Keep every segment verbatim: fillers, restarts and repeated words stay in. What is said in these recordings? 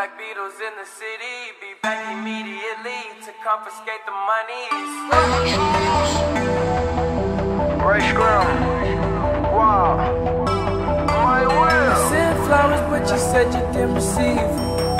Black Beatles in the city, be back immediately to confiscate the monies. Rae Sremmurd, wow, my will. I sent flowers, but you said you didn't receive.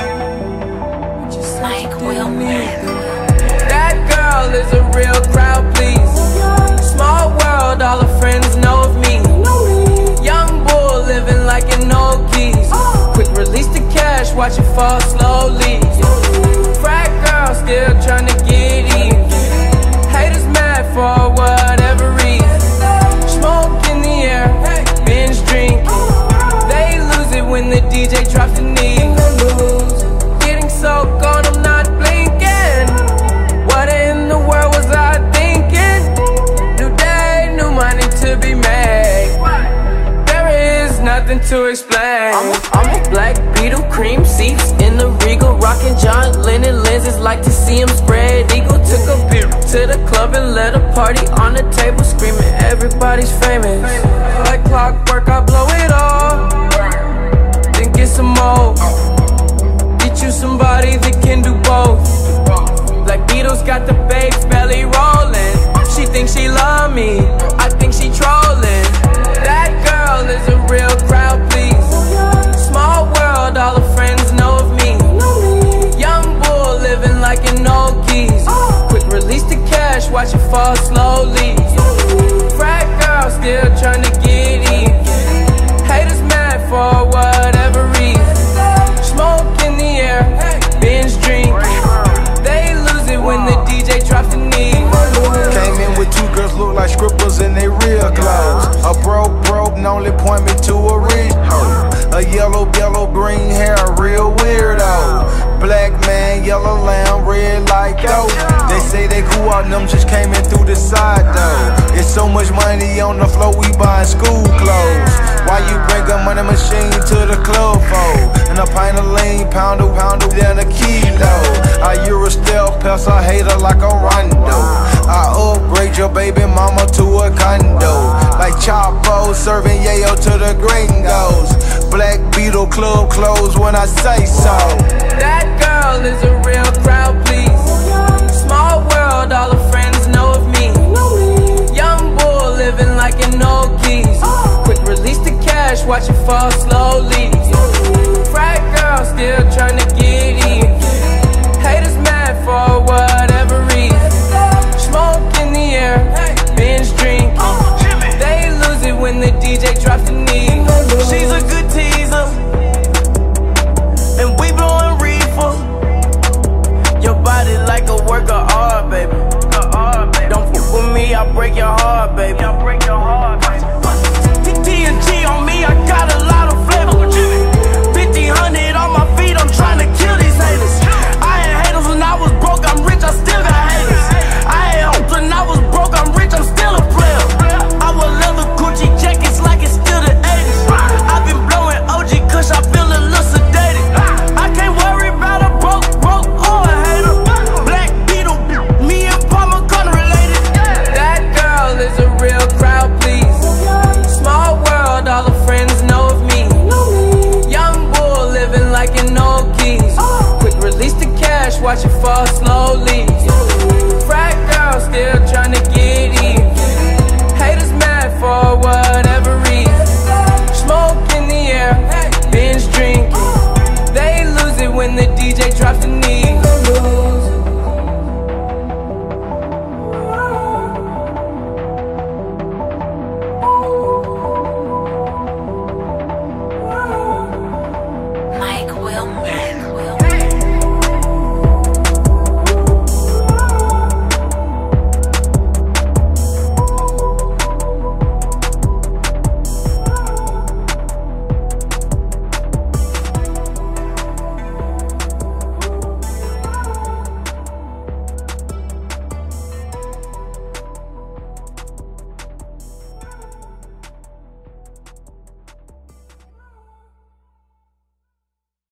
But you said you didn't need them. That girl is a real crowd, please. Small world, all her friends know of me. Young bull living like an old geese. Quick release the cash, watch it fall slowly. Frat girl still trying to get even. Haters mad for whatever reason. Smoke in the air, binge drinking. They lose it when the D J drops the knee. Getting so gone, I'm not blinking. What in the world was I thinking? New day, new money to be made. There is nothing to explain. I'm a, I'm a Black Beetle, cream seats in the Regal, rocking John Lennon lenses, like to see him spread eagle. Took a beer to the club and let a party on the table, screaming everybody's famous. Like clockwork, I blow it all, then get some more. Get you somebody that can do both. Black Beatles got the babes belly rolling. She thinks she love me, I think she trolling. That girl is a real crowd, please. Small world, all her friends know of me. Young bull living like an old geese. Quick release the cash, watch it fall slowly. Frat girl still trying to get even. Haters mad for whatever reason. Smoke in the air, binge drinking. They lose it when the D J drops the knee. Came in with two girls look like scribbles in they real clothes. A broke broke only point me to a rich hoe. A yellow yellow green hair, real weirdo. Black man, yellow lamb, red like dope. They say they grew out, them just came in through the side though. It's so much money on the floor, we buying school clothes. Why you bring a money machine to the club for? And a pint of lean, pound a pound than a kilo. I Euro stealth pest, I hate her like a rondo. I upgrade your baby mama to a condo. Like Chapo serving yayo to the gringos. Black Beetle club closed when I say so. That girl is a real crowd, please. Small world, all her friends know of me. Young bull living like an old geese. Quick release the cash, watch it fall slowly. Frat girl still trying to get even. Haters mad for whatever reason. Smoke in the air, binge drinking. They lose it when the D J drops the knee. She's a good teaser, and we blowing reefer. Your body like a work of art, baby. Don't fuck with me, I'll break your heart, baby. I'll break your heart.